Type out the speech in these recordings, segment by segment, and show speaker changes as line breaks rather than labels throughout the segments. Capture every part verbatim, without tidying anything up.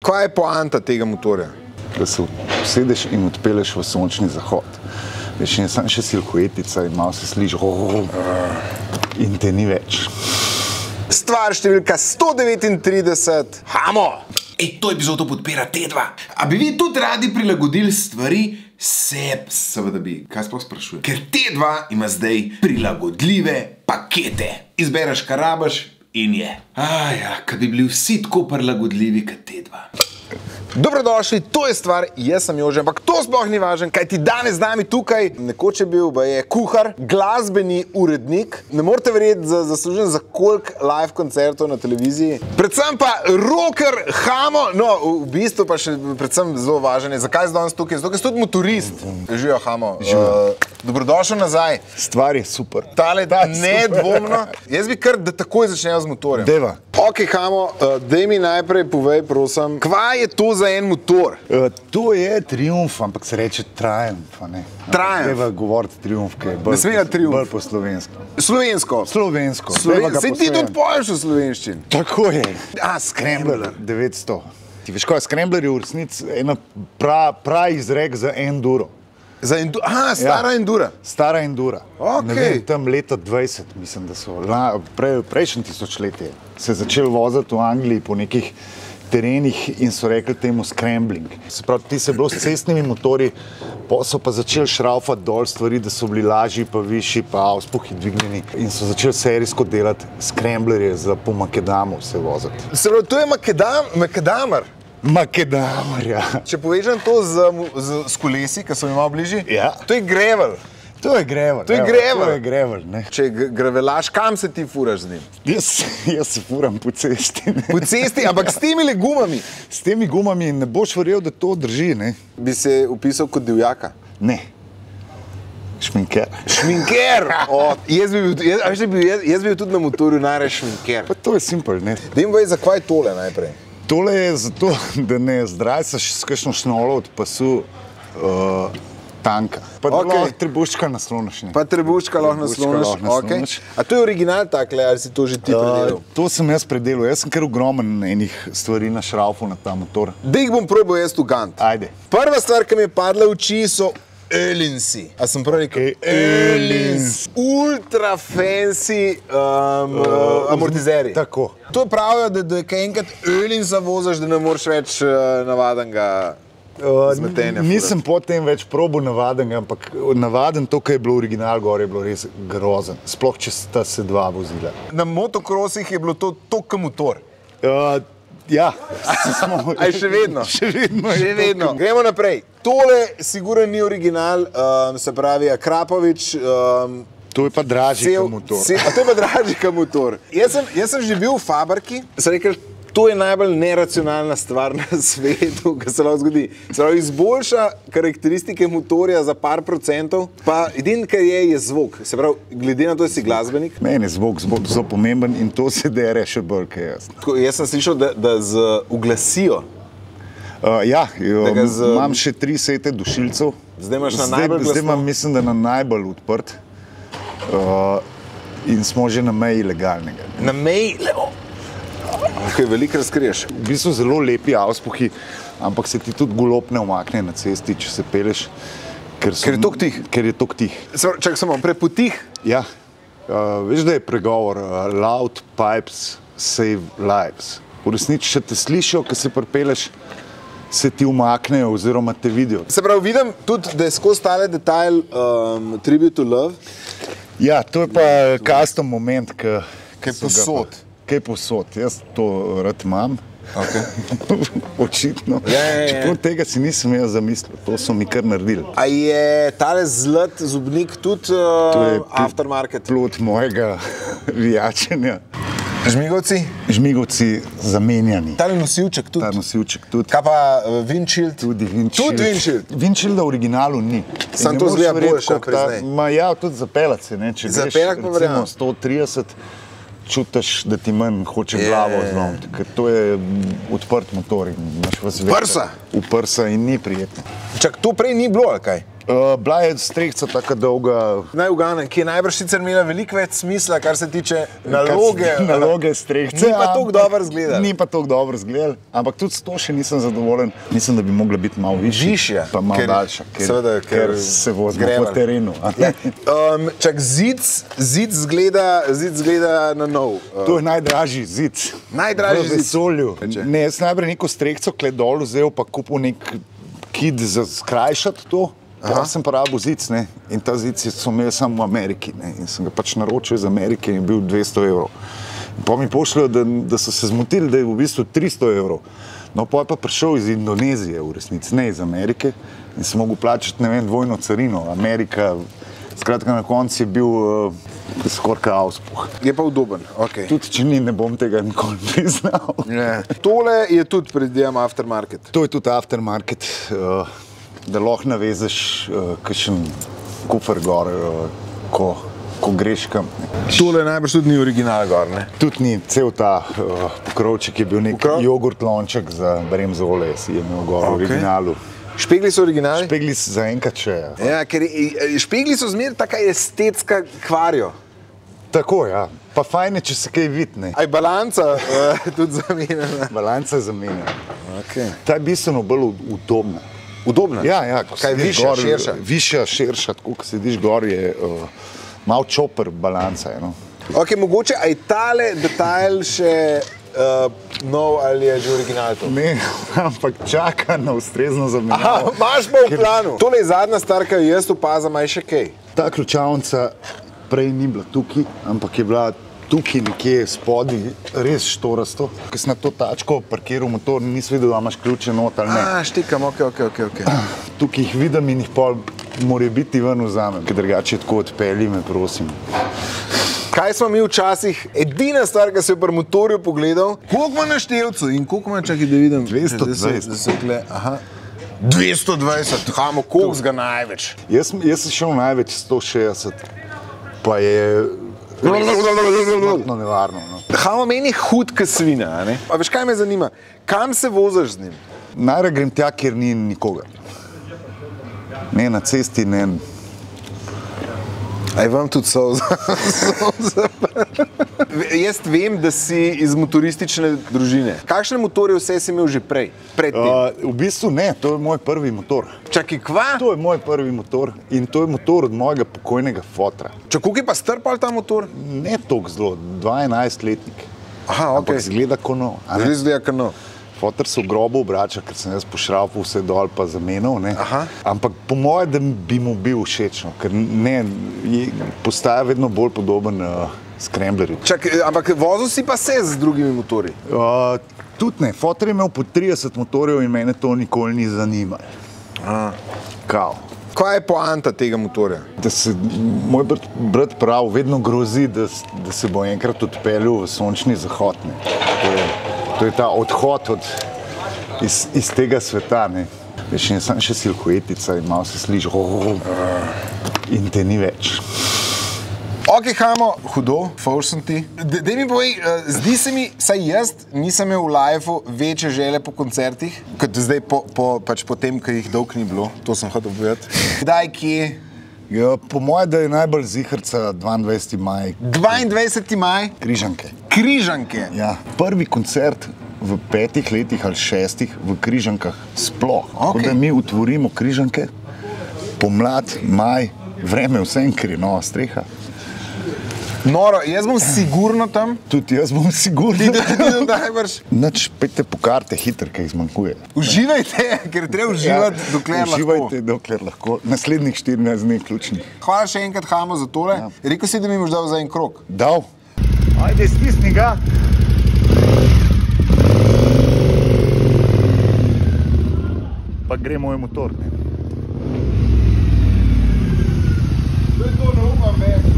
Kaj je poanta tega motorja?
Da se usedeš in odpelješ v sončni zahod. Veš, in sam še silhuetica in malo se sliši in te ni več.
Stvar številka sto devetintrideset. Hamo!
Ej, to epizodo podpira T dva. A bi vi tudi radi prilagodili stvari? Seb, seveda bi. Kaj sploh sprašujem? Ker T dva ima zdaj prilagodljive pakete. Izbereš, kar rabiš in je. Aja, kad bi bili vsi tako prilagodljivi kot T dva.
Dobrodošli, to je Stvar, jaz sem Jože, ampak to sploh ni važen, kaj ti danes z nami tukaj nekoč je bil, ba je kuhar, glasbeni urednik, ne morete verjeti za zaslužen za koliko live koncertov na televiziji, predvsem pa rocker, Hamo, no, v bistvu pa še predvsem zelo važen je, zakaj je danes tukaj, zato ker si tudi motorist. Živijo, Hamo. Uh, dobrodošel nazaj.
Stvar je super.
Tale nedvomno. Jaz bi kar, da takoj začnejo z motorjem.
Deva.
Ok, Hamo, uh, daj mi najprej povej, prosim, kva je to za en motor?
Uh, to je Triumf, ampak se reče Triumph, a ne?
Triumph.
Deva govoriti Triumf, kaj je bolj,
Ne smega Triumf.
bolj po slovensko.
Slovensko?
Slovensko.
Sloven... Sej ti tudi poješ v slovenščini.
Tako je.
A, Scrambler.
devetsto. Ti veš kaj, Scrambler je v resnici ena pra, pra izrek za enduro.
Za endu... Aha, stara
Ja.
endura.
Stara endura.
Ok.
Ne vem, tam leta dvajset, mislim, da so, la, pre, prejšnji tisočletje se je začel voziti v Angliji po nekih terenih in so rekli temu scrambling. Se pravi, ti se bilo s cestnimi motorji, pa so pa začeli šraufati dol stvari, da so bili lažji, pa višji, pa auspuhi dvignjeni in so začeli serijsko delati scramblerje za po Makedamu se voziti.
Se pravi, to je Makedam, Makedamer.
Makedamar, ja.
Če povežem to z, z, z kolesi, ki so mi malo bližji,
Ja.
to je gravel.
To je gravel.
To je
evo,
gravel.
To je gravel, ne.
Če je gravelaš, kam se ti furaš z njim?
Jaz, jaz se furam po cesti, ne.
Po cesti, ampak s temi gumami.
S temi gumami ne boš verjel, da to drži, ne?
Bi se upisal kot divjaka.
Ne. Šminker.
Šminker! O, jaz, bi bil, jaz, a veš, da bi bil, jaz, jaz bi bil tudi na motorju najraje šminker.
Pa to je simpel, ne?
Daj mi povedati, zakaj je tole najprej?
Tole je zato, da ne zdrajcaš s kakšno šnolo od pasu uh, tanka. Pa da
Ok.
lahko trebuščka nasloniš, ne?
Pa trebuščka lahko
Trebuščka
nasloniš.
lahko nasloniš.
Okay. A to je original takle, ali si to že ti predelal?
Uh, to sem jaz predelal. Jaz sem kar ogromen enih stvari našraufal na ta motor.
Da jih bom probal jaz ugant.
Ajde.
Prva stvar, ki mi je padla v oči, so Öhlinsi. A sem prav rekel?
Kaj? Öhlins.
Ultra fancy um, uh, amortizeri.
Tako.
To je pravijo, da, da kaj enkrat Öhlinsa voziš, da ne moreš več uh, navadenega zmetenja.
Nisem potem več probal navadenega, ampak navaden to, kar je bilo original gor, je bilo res grozen. Sploh, če sta se dva vozila.
Na motokrosih je bilo to tok motor.
Uh, ja. Smo,
Aj še vedno?
Še vedno. je
Še
to
vedno.
kam-
Gremo naprej. Tole sigurno ni original, um, se pravi Akrapovič. Um,
To je pa dražji kot motor.
Cel, a to je pa dražji kot motor. Jaz sem, jaz sem že bil v fabriki, sem rekel, to je najbolj neracionalna stvar na svetu, ki se lahko zgodi. Se pravi, izboljša karakteristike motorja za par procentov, pa edin, kar je, je zvok. Se pravi, glede na to, da si glasbenik.
Meni je zvok zelo pomemben in to se dere še bolj, kaj jaz.
Tako, jaz sem slišal, da, da z uglasijo.
Uh, ja, jo,
Da ga z-
imam še tri sete dušilcev.
Zdaj imaš na
Zdaj-
najbolj
Zdaj
glasno.
imam, mislim, da na najbolj odprt. Uh, in smo že na meji legalnega.
Na meji, levo. Kaj veliko razkriješ.
V bistvu zelo lepi auspuhi, ampak se ti tudi golob ne umakne na cesti, če se peleš. Ker, so,
Ker je toliko tih.
Ker je toliko tih.
Čakaj samo, prepotih.
Ja. Uh, veš, da je pregovor uh, loud pipes save lives. V resnici, če te slišijo, ko se pripeleš, se ti umaknejo oziroma te vidijo.
Se pravi, vidim tudi, da je skozi tale detajl um, Tribute to Love.
Ja, to je pa custom moment, ki
Kaj posod.
Kaj posod, jaz to rad imam.
Okay.
Očitno.
Ja, ja, ja.
Čeprav tega si nisem jaz zamislil, to so mi kar naredili.
A je tale zlat zobnik tudi
To je
uh, aftermarket?
plod mojega vijačenja.
Žmigovci?
Žmigovci zamenjani.
Tale nosilček tudi?
Ta nosilček tudi.
Kaj pa uh, windshield?
Tudi windshield.
Tudi windshield?
Windshielda v originalu ni.
Samo
In ne
to
moreš
izgleda
verjeti,
boljše,
koliko ta-
priznaj.
Ma ja, tudi zapeljati se, ne. Če greš,
Zapeljati pa verjamem.
recimo sto trideset, čutiš, da ti manj hoče
Je,
glavo
je, je.
zlomiti, ker to je mm, odprt motor in imaš vas
Prsa?
V prsa in ni prijetno.
Čak, to prej ni bilo, ali kaj?
Uh, bila je strehca tako dolga.
Naj uganem, ki je najbrž sicer imela veliko več smisla, kar se tiče naloge.
Naloge strehce.
Ni pa toliko dobro izgledal.
Ni pa toliko dobro izgledal, ampak tudi s to še nisem zadovoljen. Mislim, da bi mogla biti malo višja.
Višja.
Pa malo
ker,
daljša, ker,
seveda, ker,
ker se vozimo po terenu.
Ja. Um, čak, zid, zid, zgleda, zid zgleda na nov. Uh,
to je najdražji zid.
Najdražji
v vesolju. Ne, jaz najprej neko strehco kle dol vzel, pa kupil nek kit za skrajšati to. Ja, sem pa rabil zid, ne, in ta zid so imeli samo v Ameriki, ne, in sem ga pač naročil iz Amerike in bil dvesto evrov. In pa mi pošljajo, da, da so se zmotili, da je v bistvu tristo evrov. No, pa je pa prišel iz Indonezije v resnici, ne iz Amerike, in sem mogel plačati, ne vem, dvojno carino. Amerika, skratka, na koncu je bil uh, skorka auspuh.
Je pa udoben, ok.
Tudi če ni, ne bom tega nikoli priznal.
Yeah. Tole je tudi, predvidevam, aftermarket.
To je tudi aftermarket. Uh, da lahko navezeš uh, kakšen kufer gor, uh, ko, ko greš kam.
Tole najbrž tudi ni original gor, ne?
Tudi ni, cel ta uh, pokrovček je bil nek Pokrov? jogurt lonček za bremzole, si je imel gor v okay. originalu.
Špegli so originali?
Špegli so zaenkrat še.
Ja, ker špegli so zmer taka estetska kvarijo.
Tako, ja. Pa fajn je, če se kaj vidne.
Aj balanca uh, tudi zamenjena.
Balanca je zamenjena.
Okay.
Ta je bistveno bolj udobna.
Udobna?
Ja, ja.
Kaj višja, gor, širša?
Višja, širša, tako, ko sediš gor, je uh, malo čoper balanca. Je, no.
Ok, mogoče, aj tale detajl še uh, nov ali je že original to?
Ne, ampak čaka na ustrezno zamenjavo.
Aha, imaš pa v planu. Ker... Tole je zadnja stvar, ki jo jaz opazam, aj še kaj.
Ta ključavnica prej ni bila tukaj, ampak je bila tukaj nekje spodaj, res štorasto. Ko sem na to tačko parkiral motor, nisem videl, da imaš ključe not ali ne.
A, štikam, ok, ok, ok, ok.
Tukaj jih vidim in jih pol mora biti ven vzamem, ker drugače tako odpelji me, prosim.
Kaj smo mi včasih, edina stvar, ki se je pri motorju pogledal, koliko ima na števcu in koliko ima, čakaj, da vidim?
dvesto dvajset.
Aha. dvesto dvajset, hamo, koliko zga največ?
Jaz, jaz sem šel največ sto šestdeset, pa je smrtno nevarno. No.
Hamo meni hud k svina, a ne? A veš, kaj me zanima? Kam se vozaš z njim?
Najraje grem tja, kjer ni nikoga. Ne na cesti, ne.
Aj vam tudi solza. Jaz vem, da si iz motoristične družine. Kakšne motorje vse si imel že prej?
Uh, v bistvu ne, to je moj prvi motor.
Čakaj, kva?
To je moj prvi motor in to je motor od mojega pokojnega fotra.
Čakaj, koliko je pa strpal ta motor?
Ne toliko zelo, dvaindvajsetletnik.
Aha, ok.
Ampak zgleda ko nov.
Zgleda ko nov.
Foter se v grobu obrača, ker sem jaz pošrafal vse dol pa zamenil, ne.
Aha.
Ampak po moje, da bi mu bil všečno, ker ne, postaja vedno bolj podoben uh, Scramblerju.
Čakaj, ampak vozil si pa se z drugimi motorji?
Uh, tudi ne, foter je imel po trideset motorjev in mene to nikoli ni zanimalo.
Aha.
Kao.
Kaj je poanta tega motorja?
Da se, moj brat, brat prav, vedno grozi, da, da se bo enkrat odpeljal v sončni zahod, ne. To je, To je ta odhod od, iz, iz tega sveta, ne. Veš, in sem še silhuetica in malo se sliši, oh, in te ni več.
Ok, hamo, hudo, fauš sem ti. Dej mi povej, zdi se mi, saj jaz nisem imel v liveu večje želje po koncertih, kot zdaj po, po, pač po tem, ki jih dolg ni bilo, to sem hotel povedati. Kdaj, kje?
Ja, po moje, da je najbolj zihrca dvaindvajseti maj.
dvaindvajseti maj?
Križanke.
Križanke?
Ja, prvi koncert v petih letih ali šestih v Križankah sploh.
Okay.
Ko da mi utvorimo Križanke, pomlad, maj, vreme vsem, ker je nova streha.
Noro, jaz bom sigurno tam.
Tudi jaz bom sigurno
tam. Ti da najbrž.
Nač, pejte po karte hitro, kaj zmanjkuje.
Uživajte, ker treba uživati, ja, dokler lahko.
Uživajte, dokler lahko. Naslednjih štirinajst dni ključnih.
Hvala še enkrat, Hamo, za tole. Ja. Rekel si, da mi boš dal za en krog.
Dal. Ajde, stisni ga. Pa gre moj motor, ne.
To je to, ne upam več.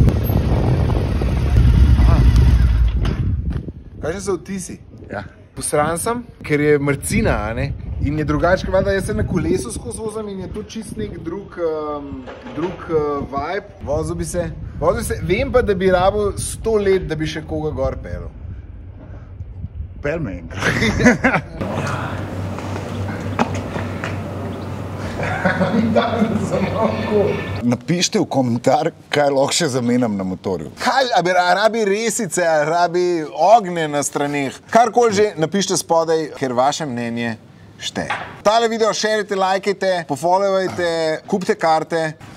Kakšni so vtisi?
Ja.
Posran sem, ker je mrcina, a ne? In je drugače, da jaz se na kolesu skozi vozim in je to čist nek drug, um, drug uh, vibe. Vozil bi se, vozil bi se, vem pa, da bi rabil sto let, da bi še koga gor pelil.
Pel me enkrat. Napišite v komentar, kaj lahko še zamenjam na motorju.
Kaj, a, bi, a rabi resice, a rabi ognje na straneh. Karkoli že, napišite spodaj, ker vaše mnenje šteje. Tale video šerite, lajkajte, pofollowajte, kupite karte.